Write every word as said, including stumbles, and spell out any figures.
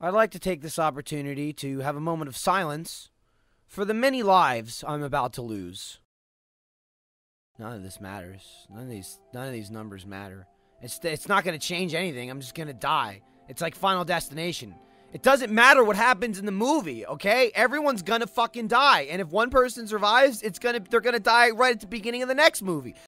I'd like to take this opportunity to have a moment of silence for the many lives I'm about to lose. None of this matters. None of these, none of these numbers matter. It's, it's not going to change anything. I'm just going to die. It's like Final Destination. It doesn't matter what happens in the movie, okay? Everyone's gonna fucking die. And if one person survives, it's gonna they're gonna die right at the beginning of the next movie.